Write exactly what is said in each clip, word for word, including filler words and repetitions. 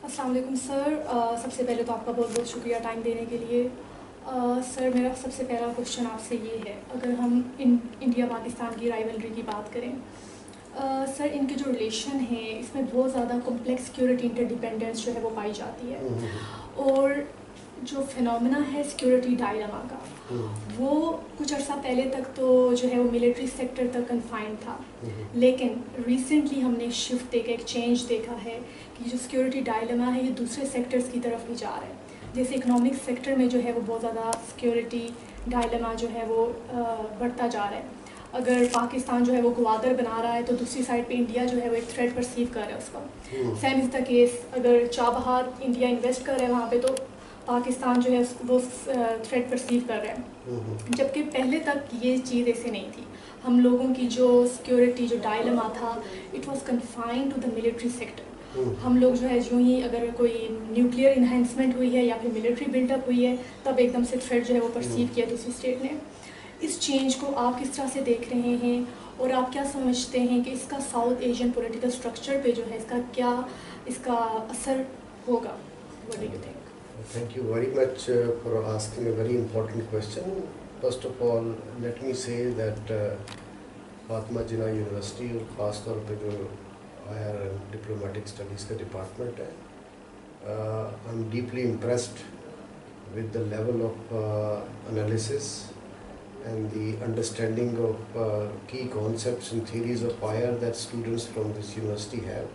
السلام علیکم سر. سب سے پہلے تو آپ کا بہت بہت شکریہ ٹائم دینے کے لیے. سر میرا سب سے پہلا کوشچن آپ سے یہ ہے, اگر ہم ان انڈیا پاکستان کی رائیولری کی بات کریں, سر ان کے جو ریلیشن ہیں اس میں بہت زیادہ کمپلیکس سیکورٹی انٹر ڈیپینڈنس جو ہے وہ پائی جاتی ہے, اور جو فینومینا ہے سیکورٹی ڈائلما کا, وہ کچھ عرصہ پہلے تک تو جو ہے وہ ملٹری سیکٹر تک کنفائنڈ تھا, لیکن ریسنٹلی ہم نے شفٹ دیکھا, ایک چینج دیکھا ہے کہ جو سیکورٹی ڈائلما ہے یہ دوسرے سیکٹرز کی طرف بھی جا رہا ہے. جیسے اکنامک سیکٹر میں جو ہے وہ بہت زیادہ سیکورٹی ڈائلما جو ہے وہ بڑھتا جا رہا ہے. اگر پاکستان جو ہے وہ گوادر بنا رہا ہے تو دوسری سائڈ پہ انڈیا جو ہے وہ ایک تھریٹ پرسیو کر رہا ہے اس کا. سیم از دا کیس, اگر چابہار انڈیا انویسٹ کر رہا ہے وہاں پہ تو پاکستان جو ہے وہ تھریٹ پرسیو کر رہا ہے, جبکہ پہلے تک یہ چیز ایسے نہیں تھی. ہم لوگوں کی جو سیکورٹی جو ڈائلما تھا it was confined to the military sector. ہم لوگ جو ہے جو ہی اگر کوئی نیوکلیئر انہینسمنٹ ہوئی ہے یا پھر ملٹری بلڈ اپ ہوئی ہے تب ایک دم سے تھریٹ جو ہے وہ پرسیو کیا دوسری اسٹیٹ نے. اس چینج کو آپ کس طرح سے دیکھ رہے ہیں, اور آپ کیا سمجھتے ہیں کہ اس کا ساؤتھ ایشین پولیٹیکل اسٹرکچر پہ جو ہے اس کا کیا اس کا اثر ہوگا؟ What do you think? Thank you very much uh, for asking a very important question. First of all, let me say that uh, Fatima Jinnah university اور خاص طور پہ جو ہائر اینڈ ڈپلومیٹک اسٹڈیز کا ڈپارٹمنٹ ہے, I am deeply impressed with the level of analysis and the understanding of uh, key concepts and theories of fire that students from this university have,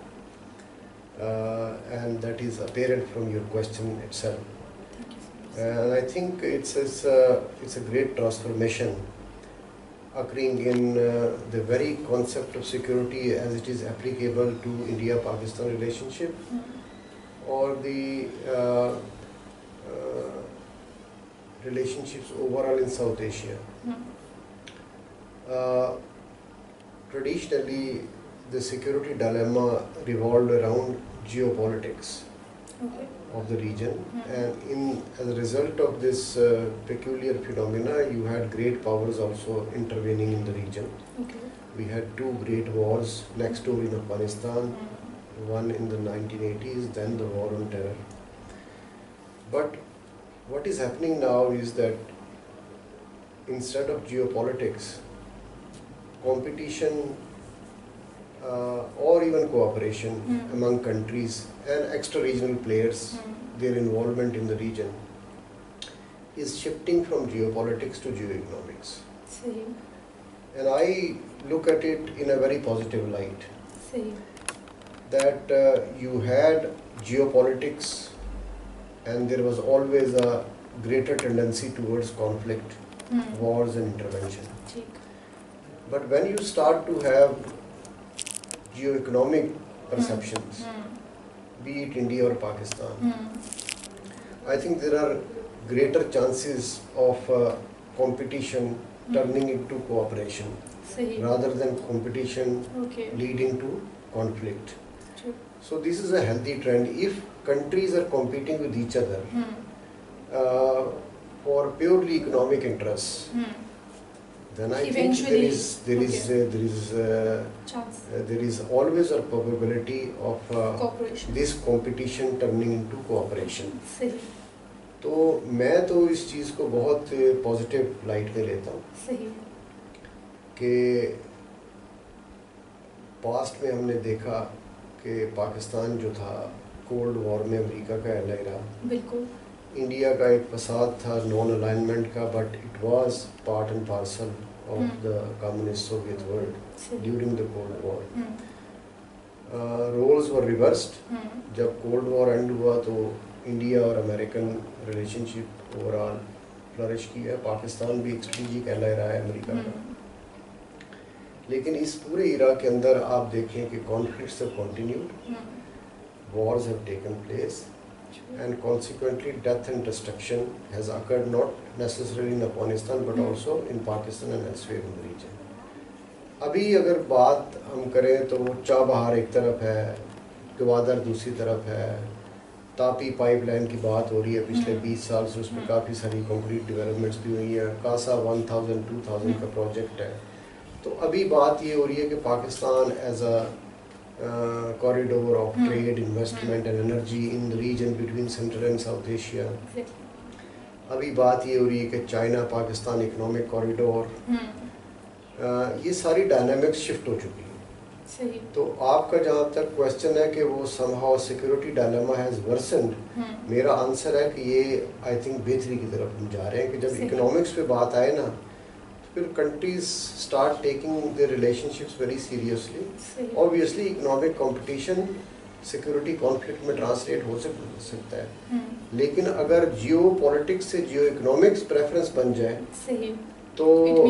uh, and that is apparent from your question itself. And I think it's it's a, it's a great transformation occurring in uh, the very concept of security as it is applicable to India-Pakistan relationship, or the uh, uh, relationships overall in South Asia. Uh, traditionally, the security dilemma revolved around geopolitics Okay. of the region, and in as a result of this uh, peculiar phenomena, you had great powers also intervening in the region. Okay. We had two great wars next door in Afghanistan, one in the nineteen eighties, then the war on terror. But what is happening now is that instead of geopolitics, competition uh, or even cooperation mm. among countries and extra-regional players, mm. their involvement in the region is shifting from geopolitics to geoeconomics. Same. And I look at it in a very positive light. Same. That uh, you had geopolitics and there was always a greater tendency towards conflict, hmm. wars and intervention. Cheek. But when you start to have geoeconomic perceptions, hmm. be it India or Pakistan, Hmm. I think there are greater chances of uh, competition Hmm. turning into cooperation Sahi. rather than competition Okay. leading to conflict. True. So this is a healthy trend. If countries are competing with each other, Hmm. Uh, for purely economic interests, Hmm. then I think Eventually, there is there is okay. uh, there is uh, Chance. uh, there is always a probability of uh, Cooperation. this competition turning into cooperation. صحیح. تو میں تو اس چیز کو بہت positive light میں لیتا ہوں صحیح. کہ پاسٹ میں ہم نے دیکھا کہ پاکستان جو تھا کولڈ وار میں امریکہ کا ایلائی رہا. بالکل. انڈیا کا ایک فساد تھا نان الائنمنٹ کا, but it was part and parcel of the communist Soviet world during the cold war. Roles were reversed. جب کولڈ وار اینڈ ہوا تو انڈیا اور American relationship overall flourish کی ہے. پاکستان بھی ایک اسٹریٹجک ایلائی رہا ہے امریکہ کا. لیکن اس پورے ایرا کے اندر آپ دیکھیں کہ conflicts have continued, wars have taken place, and consequently death and destruction has occurred not necessarily in Afghanistan but also in Pakistan and elsewhere in the region. ابھی اگر بات ہم کریں تو چابہار ایک طرف ہے, گوادر دوسری طرف ہے, تاپی پائپ لائن کی بات ہو رہی ہے پچھلے بیس سال سے, اس میں کافی ساری کنکریٹ ڈیولپمنٹس بھی ہوئی ہیں. CASA one thousand two thousand کا پروجیکٹ ہے. تو ابھی بات یہ ہو رہی ہے کہ Pakistan as a uh, corridor of hmm. trade, investment hmm. and energy in the region between Central and South Asia. Exactly. अभी बात ये हो रही है कि चाइना पाकिस्तान इकोनॉमिक कॉरिडोर, ये सारी डायनामिक्स शिफ्ट हो चुकी है. सही. तो आपका जहाँ तक क्वेश्चन है कि वो somehow security dilemma has worsened, मेरा आंसर है कि ये आई थिंक बेहतरी की तरफ हम जा रहे हैं कि जब इकोनॉमिक्स पे बात आए ना फिर countries start taking their relationships very seriously. Obviously economic competition security conflict में translate हो सकता है, लेकिन अगर जियो पॉलिटिक्स से जियो इकोनॉमिक्स प्रेफरेंस बन जाए तो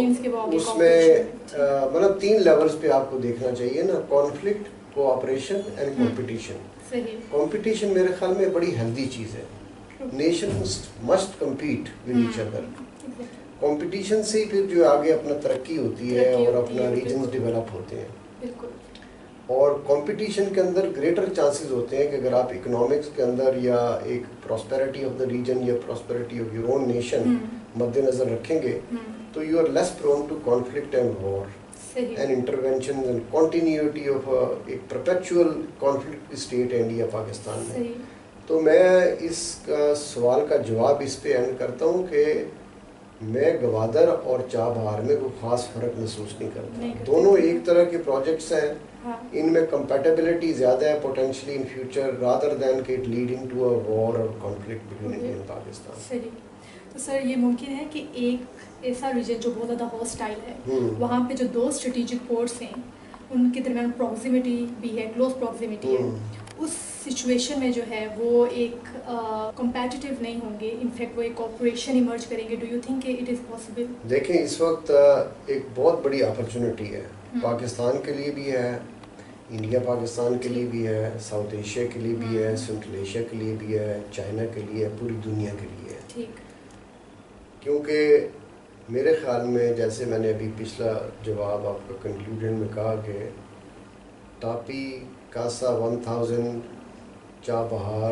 उसमें मतलब तीन लेवल्स पे आपको देखना चाहिए ना, conflict, cooperation and competition. Competition मेरे ख्याल में बड़ी हेल्दी चीज़ है. Nations must compete with each other. Competition से ही फिर जो आगे अपना तरक्की होती है और अपना रीजन्स डेवलप होते हैं. और कंपटीशन के अंदर ग्रेटर चांसेस होते हैं कि अगर आप इकोनॉमिक्स के अंदर या एक प्रॉस्पेरिटी ऑफ द रीजन या prosperity of your own nation मद्देनजर रखेंगे तो you are less prone to conflict and war and intervention and continuity of एक perpetual conflict state India Pakistan में. तो मैं इस सवाल का जवाब इस पे एंड करता हूँ कि मैं गवादर और चाबहार में कोई खास फर्क महसूस नहीं करता. नहीं दोनों एक तरह के प्रोजेक्ट्स हैं. हाँ. इनमें कंपैटिबिलिटी ज़्यादा है potentially in future rather than के it leading to a war और conflict between India and Pakistan. सही. तो सर ये मुमकिन है कि एक ऐसा रीजन जो बहुत ज़्यादा हॉस्टाइल है वहाँ पे जो दो स्ट्रेटेजिक पोर्ट्स हैं उनके दरमियान प्रॉक्सिमिटी भी है, क्लोज प्रॉक्सिमिटी है, उस सिचुएशन में जो है वो एक कम्पैटिटिव uh, नहीं होंगे, इनफैक्ट वो एक कॉपरेशन इमर्ज करेंगे. Do you think it is possible? देखें इस वक्त uh, एक बहुत बड़ी अपॉर्चुनिटी है, पाकिस्तान के लिए भी है, इंडिया पाकिस्तान के लिए भी है, साउथ एशिया के लिए भी है, सेंट्रल एशिया के लिए भी है, चाइना के लिए है, पूरी दुनिया के लिए है. ठीक. क्योंकि मेरे ख्याल में जैसे मैंने अभी पिछला जवाब आपका कंक्लूजन में कहा कि TAPI CASA one thousand, Chabahar,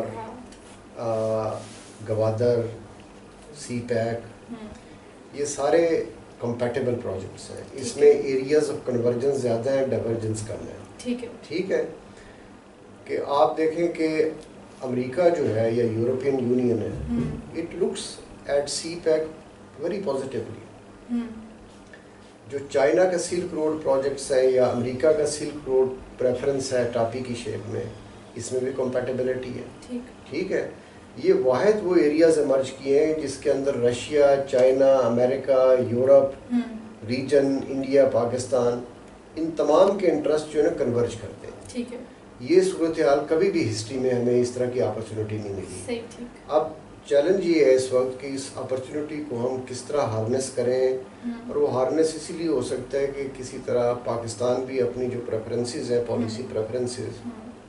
Gwadar, CPEC, ये सारे कंपैटिबल प्रोजेक्ट्स हैं. इसमें एरियाज ऑफ कन्वर्जेंस ज़्यादा है, डाइवर्जेंस कम है. ठीक है. ठीक है कि आप देखें कि अमेरिका जो है या यूरोपियन यूनियन है, it looks at CPEC very positively. जो चाइना का सिल्क रोड प्रोजेक्ट्स है या अमेरिका का सिल्क रोड प्रेफरेंस है टापी की शेप में, इसमें भी कंपैटिबिलिटी है. ठीक. ठीक है. ये वाहिद वो एरियाज इमर्ज किए हैं जिसके अंदर Russia, China, America, Europe region, India, Pakistan, इन तमाम के इंटरेस्ट जो है ना कन्वर्ज करते हैं. ठीक है. ये सूरत हाल कभी भी हिस्ट्री में हमें इस तरह की अपॉर्चुनिटी नहीं मिली. सही. ठीक. अब चैलेंज ये है इस वक्त कि इस अपॉर्चुनिटी को हम किस तरह हार्नेस करें, और वो हार्नेस इसीलिए हो सकता है कि किसी तरह पाकिस्तान भी अपनी जो प्रेफरेंसेस हैं, पॉलिसी प्रेफरेंसेस,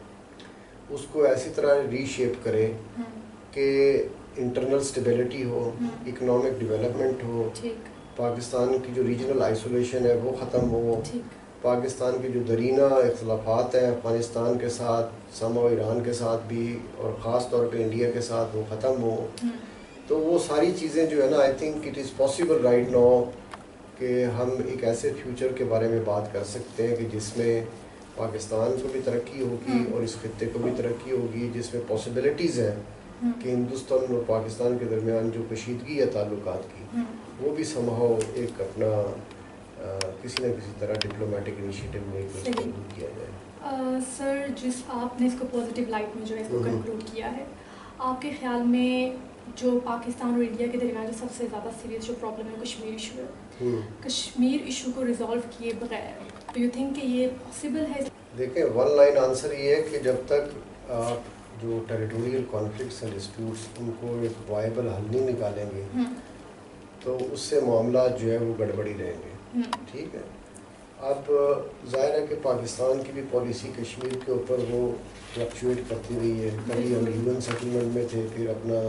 उसको ऐसी तरह रीशेप करे कि इंटरनल स्टेबिलिटी हो, इकोनॉमिक डेवलपमेंट हो, पाकिस्तान की जो रीजनल आइसोलेशन है वो ख़त्म हो, पाकिस्तान के जो दरीना इख्तलाफात हैं अफ़गानिस्तान के साथ, समा ईरान के साथ भी, और ख़ास तौर पे इंडिया के साथ, वो ख़त्म हो. तो वो सारी चीज़ें जो है ना, I think it is possible right now कि हम एक ऐसे फ्यूचर के बारे में बात कर सकते हैं कि जिसमें पाकिस्तान को भी तरक्की होगी और इस खत्ते को भी तरक्की होगी, जिसमें पॉसिबिलिटीज़ हैं कि हिंदुस्तान और पाकिस्तान के दरमियान जो कशीदगी है ताल्लुकात की, वो भी समहाउ एक अपना आ, किसी न किसी तरह डिप्लोमेटिक इनिशिएटिव में कंक्लूड किया जाए. सर uh, जिस आपने इसको पॉजिटिव लाइट में जो है इसको कंक्लूड किया है, आपके ख्याल में जो पाकिस्तान और इंडिया के दरमियान जो सबसे ज़्यादा सीरियस जो प्रॉब्लम है कश्मीर इशू है, कश्मीर इशू को रिजॉल्व किए बगैर डू यू थिंक कि ये पॉसिबल है? देखें, वन लाइन आंसर ये है कि जब तक आप जो टेरिटोरियल कॉन्फ्लिक्ट्स एंड डिस्प्यूट्स उनको एक वायबल हल नहीं निकालेंगे तो उससे मामला जो है वो गड़बड़ी रहेंगे. ठीक है. अब ज़ाहिर है कि पाकिस्तान की भी पॉलिसी कश्मीर के ऊपर वो फ्लक्चुएट करती रही है. कभी हम ह्यूमन सेटलमेंट में थे, फिर अपना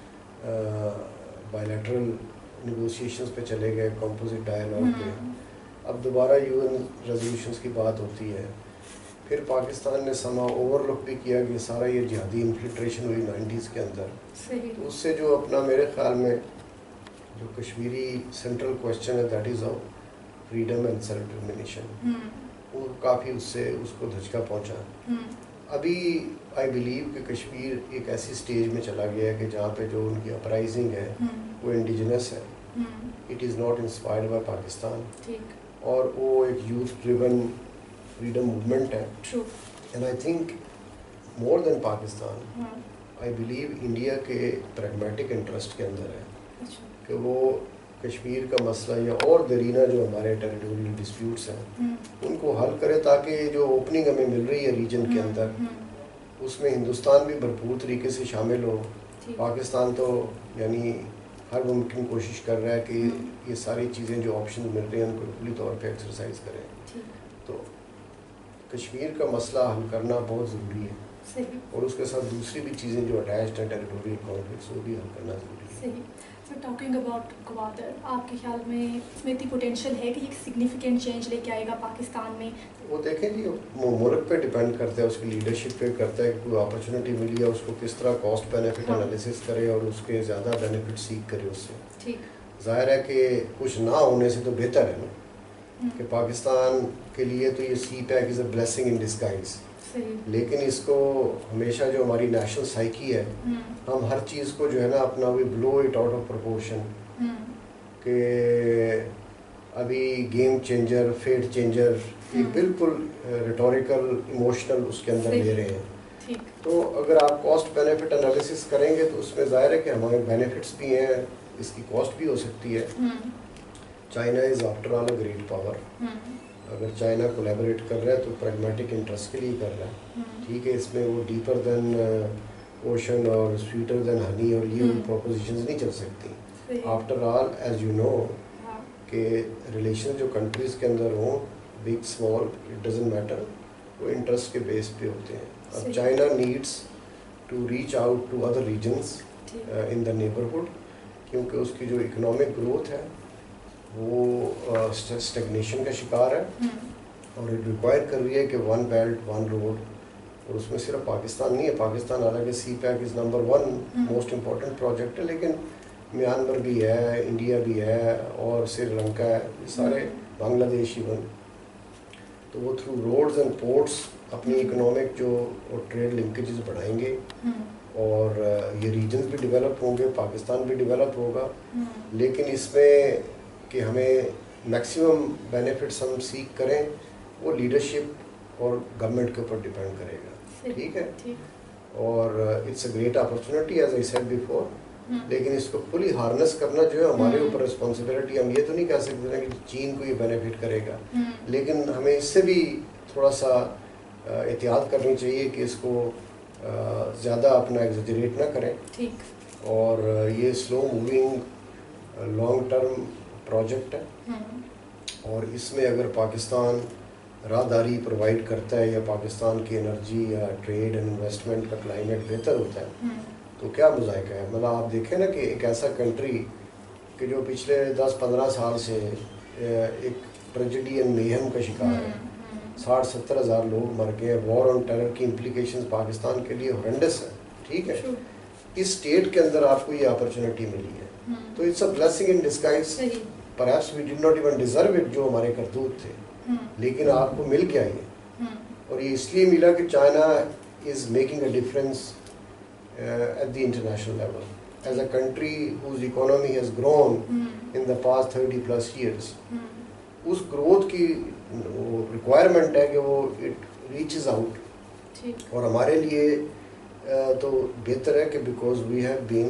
बायलैटरल नेगोशिएशंस पे चले गए, कंपोजिट डायलॉग पे. अब दोबारा यूएन रेजोल्यूशंस की बात होती है. फिर पाकिस्तान ने समा ओवरलुक भी किया कि सारा ये जिहादी इन्फिल्ट्रेशन हुई नाइन्टीज़ के अंदर. तो उससे जो अपना मेरे ख्याल में जो कश्मीरी सेंट्रल क्वेश्चन है that is of freedom and self determination, وہ کافی اس سے اس کو دھچکا پہنچا. ابھی آئی بلیو کہ کشمیر ایک ایسی سٹیج میں چلا گیا ہے کہ جہاں پہ جو ان کی اپرائزنگ ہے وہ انڈیجنس ہے. It is not inspired by Pakistan, اور وہ ایک یوتھ ڈریون فریڈم موومنٹ ہے. And I think more than Pakistan, I believe India کے پریگمیٹک انٹرسٹ کے اندر ہے کہ وہ کشمیر کا مسئلہ یا اور دیرینہ جو ہمارے ٹیریٹوریل ڈسپیوٹس ہیں ان کو حل کرے, تاکہ جو اوپننگ ہمیں مل رہی ہے ریجن کے اندر اس میں ہندوستان بھی بھرپور طریقے سے شامل ہو. پاکستان تو یعنی ہر ممکن کوشش کر رہا ہے کہ یہ ساری چیزیں جو آپشن مل رہی ہیں ان کو کھلی طور پہ ایکسرسائز کریں. تو کشمیر کا مسئلہ حل کرنا بہت ضروری ہے, اور اس کے ساتھ دوسری بھی چیزیں جو اٹیچڈ ہیں ٹیریٹوریل کانفلکٹس وہ بھی حل کرنا ضروری ہے. سر ٹاکنگ اباؤٹ گوادر, آپ کے خیال میں اس میں اتنی پوٹینشیل ہے کہ ایک سگنیفیکینٹ چینج لے کے آئے گا پاکستان میں؟ وہ دیکھیں جی, ملک پہ ڈپینڈ کرتا ہے, اس کی لیڈرشپ پہ کرتا ہے کہ کوئی اپرچونیٹی ملی ہے اس کو کس طرح کاسٹ بینیفٹ انالیسس کرے اور اس کے زیادہ بینیفٹ سیکھ کرے اس سے. ظاہر ہے کہ کچھ نہ ہونے سے تو بہتر ہے نا, کہ پاکستان کے لیے تو یہ CPEC is a blessing in disguise, لیکن اس کو ہمیشہ جو ہماری نیشنل سائیکی ہے ہم ہر چیز کو جو ہے نا اپنا we blow it out of proportion, کہ ابھی گیم چینجر فیٹ چینجر ایک بالکل ریٹوریکل ایموشنل اس کے اندر لے رہے ہیں. تو اگر آپ کاسٹ بینیفٹ انالیسس کریں گے تو اس میں ظاہر ہے کہ ہمارے بینیفٹس بھی ہیں, اس کی کاسٹ بھی ہو سکتی ہے. China is after all a great power, اگر چائنا کولیبریٹ کر رہا ہے تو پریگمیٹک انٹرسٹ کے لیے کر رہا ہے, ٹھیک ہے. اس میں وہ ڈیپر دین اوشن اور سویٹر دین ہنی اور یہ پروپوزیشنز نہیں چل سکتی. After all as you know کہ ریلیشن جو کنٹریز کے اندر ہوں big small it doesn't matter, وہ انٹرسٹ کے بیس پہ ہوتے ہیں. اب China needs to reach out to other regions in the neighbourhood, کیونکہ اس کی جو اکنامک گروتھ ہے وہ اسٹیگنیشن کا شکار ہے, اور ریکوائر کر رہی ہے کہ ون بیلٹ ون روڈ. اور اس میں صرف پاکستان نہیں ہے, پاکستان حالانکہ CPEC is number one most important project ہے, لیکن میانمر بھی ہے, انڈیا بھی ہے, اور سری لنکا ہے, یہ سارے, بنگلہ دیش ایون. تو وہ تھرو روڈز اینڈ پورٹس اپنی اکنامک جو ٹریڈ لنکیجز بڑھائیں گے, اور یہ ریجنز بھی ڈیولپ ہوں گے, پاکستان بھی ڈیولپ ہوگا. لیکن اس میں کہ ہمیں میکسیمم بینیفٹس ہم سیکھ کریں وہ لیڈرشپ اور گورنمنٹ کے اوپر ڈیپینڈ کرے گا, ٹھیک ہے. اور it's a great opportunity as I said before, لیکن اس کو فلی ہارنس کرنا جو ہے ہمارے اوپر رسپانسبلٹی. ہم یہ تو نہیں کہہ سکتے کہ چین کو یہ بینیفٹ کرے گا, لیکن ہمیں اس سے بھی تھوڑا سا احتیاط کرنی چاہیے کہ اس کو زیادہ اپنا ایگزیجریٹ نہ کریں. اور یہ slow moving long term project ہے, اور اس میں اگر پاکستان راہداری پرووائڈ کرتا ہے یا پاکستان کی انرجی یا ٹریڈ اینڈ انویسٹمنٹ کا کلائمیٹ بہتر ہوتا ہے تو کیا مذائقہ ہے. مطلب آپ دیکھیں نا کہ ایک ایسا کنٹری کہ جو پچھلے دس پندرہ سال سے ایک ٹریجڈی اینڈ میہم کا شکار ہے, ساٹھ ستر ہزار لوگ مر گئے, وار آن ٹیرر کی امپلیکیشنز پاکستان کے لیے ہورنڈس ہے, ٹھیک ہے. اس اسٹیٹ کے اندر آپ کو یہ اپرچونیٹی ملی ہے, تو it's a blessing in disguise. Perhaps we did not even deserve it, جو ہمارے کرتوت تھے, لیکن آپ کو مل گیا یہ, اور یہ اس لیے ملا کہ China is making a difference at the international level as a country whose economy has grown in the past thirty plus years. اس گروتھ کی ریکوائرمنٹ ہے کہ وہ اٹ ریچز آؤٹ, اور ہمارے لیے تو بہتر ہے کہ because we have been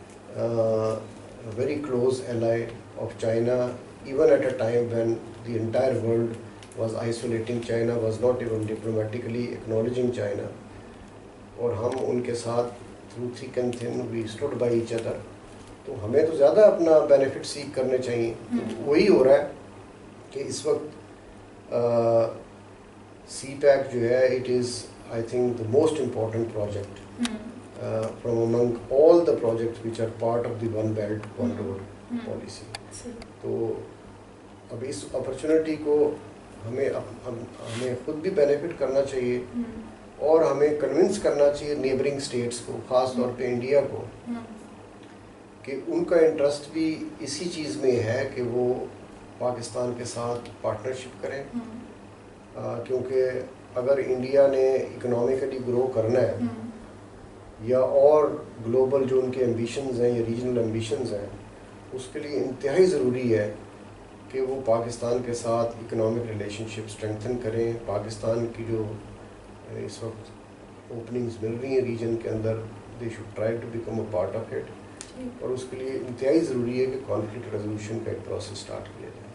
very close ally of China, even at a time when the entire world was isolating China, was not even diplomatically acknowledging China. اور ہم ان کے ساتھ through thick and thin we stood by each other. تو ہمیں تو زیادہ اپنا benefit سیکھ کرنے چاہیے. وہی ہو رہا ہے کہ اس وقت سی پیک جو ہے it is I think the most important project from among all the projects which are part of the one belt one road policy. تو اب اس اپرچونیٹی کو ہمیں ہمیں خود بھی بینیفٹ کرنا چاہیے, اور ہمیں کنونس کرنا چاہیے نیبرنگ اسٹیٹس کو, خاص طور پہ انڈیا کو, کہ ان کا انٹرسٹ بھی اسی چیز میں ہے کہ وہ پاکستان کے ساتھ پارٹنرشپ کریں, کیونکہ اگر انڈیا نے اکنامکلی گرو کرنا ہے یا اور گلوبل جو ان کے ایمبیشنز ہیں یا ریجنل ایمبیشنز ہیں، اس کے لیے انتہائی ضروری ہے کہ وہ پاکستان کے ساتھ اکنامک ریلیشن شپ اسٹرینتھن کریں. پاکستان کی جو اس وقت اوپننگز مل رہی ہیں ریجن کے اندر، they should try to become a part of it, اور اس کے لیے انتہائی ضروری ہے کہ کانفلکٹ ریزولوشن کا ایک پروسیس اسٹارٹ کیا جائے.